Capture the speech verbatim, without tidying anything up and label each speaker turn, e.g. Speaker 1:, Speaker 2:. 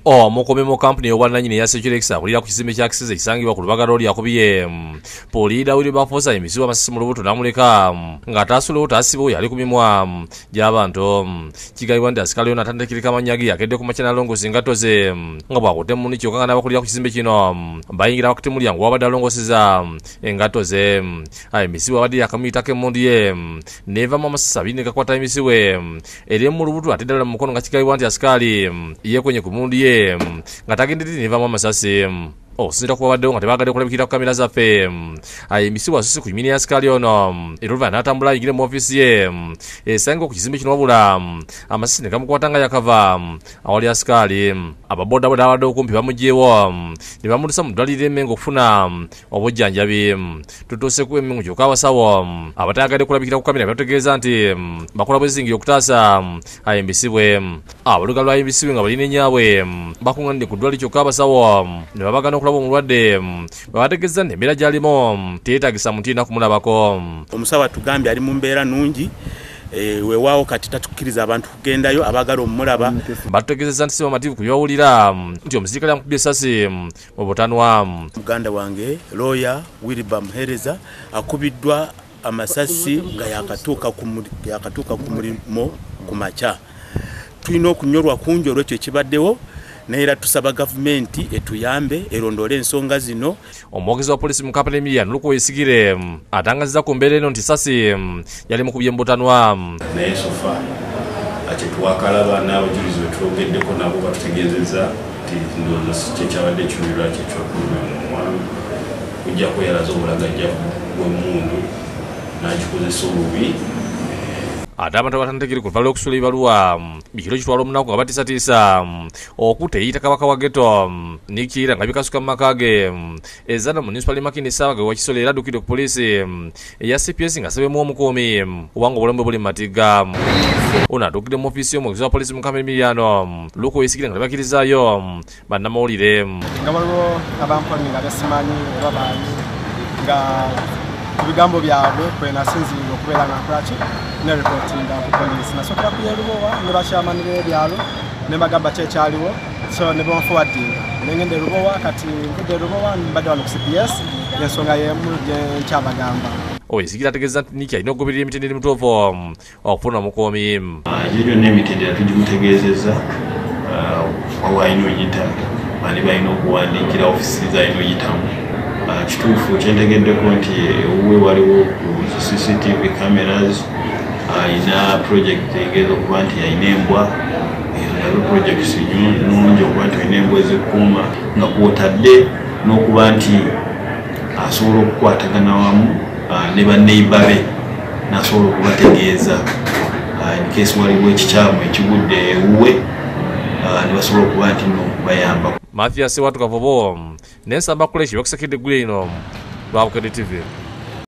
Speaker 1: Oh, mukome mu company obwananyini ya Securex akulira ku kizimbe kya Access ekisangibwa ku Lubaga Road yakubye polida uli bafosa emisiwa amasisi mu lubuto namuleka nga tasula otasibo yali kumimwa gy'abantu kigayibwa ndi asikali ona tandikirika manyagi yakedde ku machana longozi ngatoze nga bwakote mu nikyo kangana bakulira ku kizimbe kino bayingira wakati mulyango wabadde alongoseza engatoze ayi misiwa wadi yakamuyita ke mundi ye neva mama sabini kakwata emisiwe eri mu lubuto atedala mu mukono nga kigayibwa ndi asikali ye kwenye ku mundi ye nga tagendedde neva mama sase oh sinita kuba badde nga tebagadde kulabikira ku kamera zaffe ayi misiwa sisi ku imini ya asikali ono eruva natambula yingire mu ofisi ye esange ku kizimbe kino wabula amasisi ne gamukwata nga yakava awali asikali ababoda boda abadde okumpi bamugyewo ne bamuddusa mu ddwaliro emengo okufuna obujjanjabi tutuuse ku emengo kyokka abasawo abatayagadde kulabikira ku kamera bategeeza nti bakola bwezingi okutaasa ayi mbisibwe abaluga lwa imbisibwe nga balina enyaabwe bakunganidde ku ddwaliro kyokka abasawo ne babagana okulaba omulwadde babategeeza nti embeera gy'alimu teyeetagisa mutina kumulabako.
Speaker 2: Omusawo atugambye ali mu mbeera nnungi weewaawo kati tatukkiriza abantu kugendayo abaagala omulaba.
Speaker 1: Batutegeezezza nti si bamativu ku byawulira nti omusirikale amukubye essasi mu butanwa.
Speaker 2: Muganda wange lawyer Wilbur Muhereza akubiddwa amasasi nga yakatuuka ku mulimo ku makya. Tulina okunyolwa kungi olwekyo ekibaddewo naera tusaba gavumenti etuyambe erondole ensonga zino.
Speaker 1: Omwogezi wa polisi mu Kampala Emilian Luko Yesigire atangazizza ku mbeera eno nti sasi yali mukubye mbutanwa.
Speaker 3: Naye sofa ate twakalaba n'abajulizi betwogeddeko nabo batutegeezezza nti ndowooza si kye kyabadde kiwulirwa kyekyokuluma omwana kujjako yalaze obulagajja bw'emmundu n'agikozesa obubi.
Speaker 1: Ate abantu batantegere ku lubalama okusula ebibaluwa bikiro kitwala omunaku nga batiisatiisa okutta eyita kabaka wa geto nikiira nga bikasuka mu maka ge ezana municipal Makindye Ssaabagabo wa Kisolo era addukidde ku poliisi eya C P S nga asabemu omukuumi obanga obulamu bwe buli mu matiga. Ono addukidde mu ofiisi y'omwogezi wa polisi mu Kampala Emilian Luko Yesigire nga tebakirizaayo bannamawulire.
Speaker 4: Nga waliwo abamponi nga basimanyi oba baani nga ebigambo byabwe kwe nasinzirira okubeera nga nkolaki ne reportinga ku poliisi nasookera ku Lubowa ne bakyamani b'ebyalo ne bagamba kyekyaliwo so ne bamufuwadinga nengende Lubowa kati nkudde Lubowa mbadde wano ku C P S y'ensonga y'emu gye nkyabagamba.
Speaker 1: Yesigire ategeeza nti Nikki alina okugoberera emitendera emituufu okufuna omukoomi.
Speaker 3: Egyo gyonna emitendera tugimutegeezezza wawa alina oyita bani balina okuwandiikira ofisi z'alina oyitamu. Kituufu kyentegeddeko nti ewuwe waliwo ku C C T V cameras alina project egeeza okuba nti alina embwa nazo projects nungi okuba nti alina embwa ezikuuma nga kwotadde n'okuba nti asobola okukwatagana wamu ne banneiba be n'asobola okubategeeza in case waliwo ekikyamu ekigudde ewuwe ne basobola okuba nti no bayamba.
Speaker 1: Mathias Watu Kavobo Nensamba Kuleshi bakusekedde eggulu eno lwa Bukedde T V.